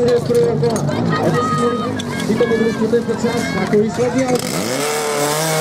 se destruovala. A to si to budu skutečně čas, takový sledně.